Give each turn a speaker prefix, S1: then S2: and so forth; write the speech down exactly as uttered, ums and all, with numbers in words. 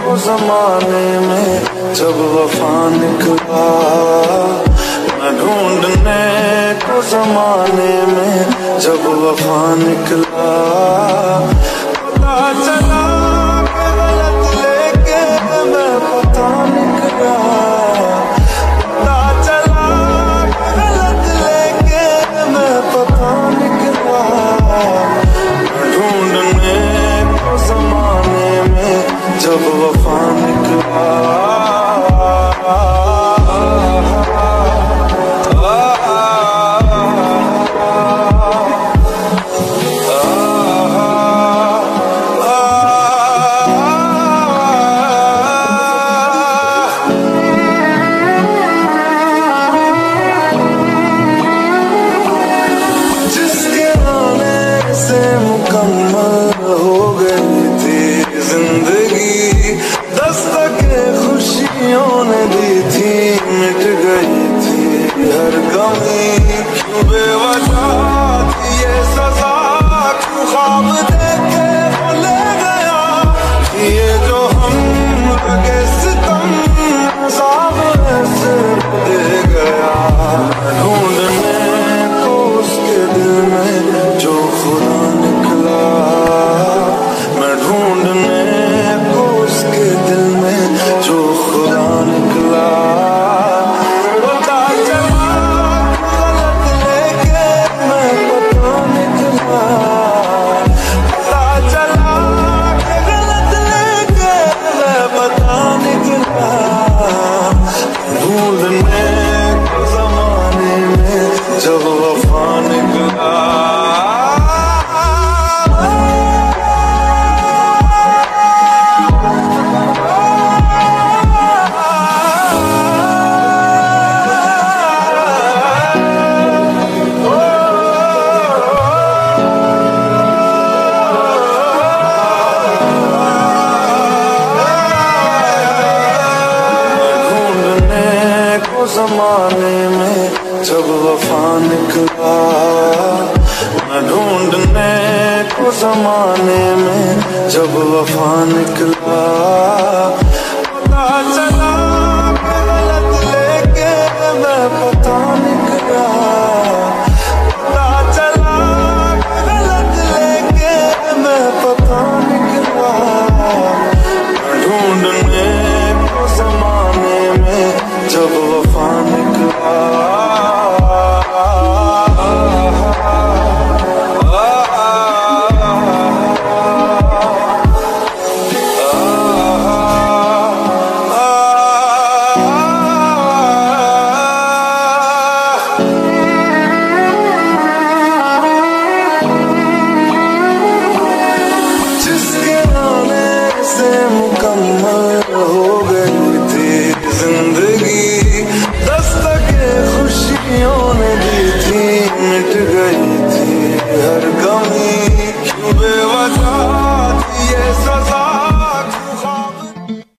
S1: को जमाने में जब वफा निकला, मैं ढूंढने को जमाने में जब वफा निकला, पता चला कि गलत लेके मैं पता निकला, पता चला कि गलत लेके मैं पता निकला, मैं ढूंढने को जमाने में जब वफा निकला। जिसके आने से मुकम्मल हो गई थी जिंदगी, दस्तके खुशियों ने दी थी, मिट गई थी हर कमी, क्यों बेवजह थी ये सजा, क्यों ख्वाब देखे वो ले गया, ये जो हम लगे सितम अज़ाब ऐसे दे गया, ढूंढने को उसके दिल में जो खुदा निकला, मैं ढूंढने को उसके दिल में जो खुदा निकला, पता चला गलत लेके मैं पता निकला, पता चला गलत लेके मैं पता निकला, ढूंढने को जमाने में जब वफा निकला। जमाने में जब वफा निकला, मैं ढूंढने को जमाने में जब वफा निकला, पता चला कि गलत लेके मैं पता निकला, पता चला कि गलत लेके मैं पता निकला, मैं ढूंढने को जमाने में जब वफा निकला।